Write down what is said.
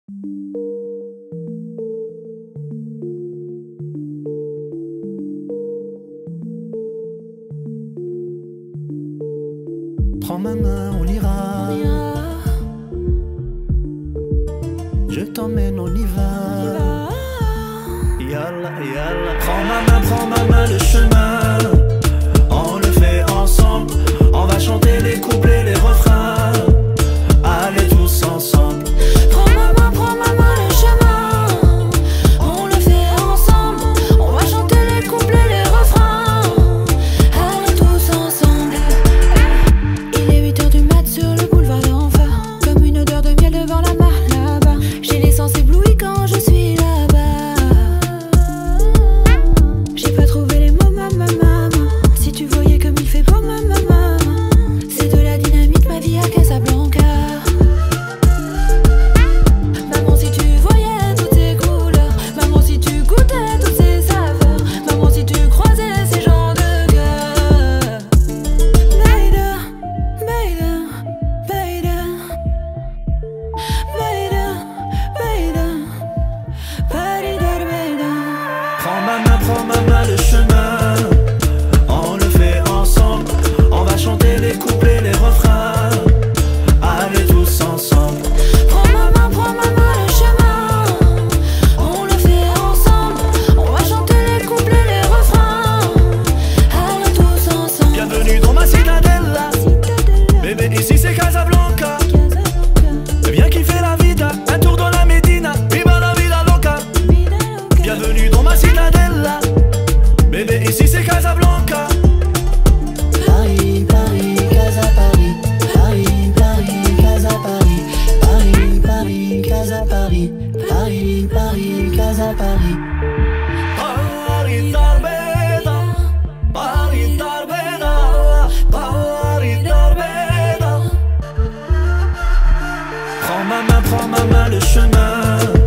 Prends ma main, on ira. Je t'emmène, on y va. Yalla, yalla. Prends ma main, le chemin. On le fait ensemble. On va chanter les couplets, les refrains. Allez tous ensemble. Prends ma main, le chemin. On le fait ensemble. On va chanter les couplets, les refrains. Allez tous ensemble. Il est 8h du mat sur le boulevard d'Enfer. Comme une odeur de miel devant la mare là-bas. J'ai les sens éblouis quand je suis là-bas. J'ai pas trouvé les mots, maman. Si tu voyais comme il fait beau, maman. C'est de la dynamite, ma vie à Casablanca. Maman, si tu voyais toutes ces couleurs. Maman, si tu goûtais toutes ces saveurs. Maman, si tu croisais ces gens de cœur. Beida, beida, beida. Beida, beida. Beida, beida. Prends ma main, le chemin. On le fait ensemble. On va chanter les couplets, les refrains. Allez tous ensemble. Prends ma main, le chemin. On le fait ensemble. On va chanter les couplets, les refrains. Allez tous ensemble. Bienvenue dans ma citadella. Bébé, ici c'est Casablanca. Viens kiffer la vida. Un tour dans la Médina. Viva la vida loca. Bienvenue dans ma citadella. Bébé, ici c'est Casablanca. Paris, Paris, Casa, Paris. Paris, Paris, Casa, Paris. Paris, Paris, Casa, Paris. Paris, Paris, Casa, Paris. Paris Tarbeda, Paris Tarbeda, Paris Tarbeda. Prends ma main, le chemin.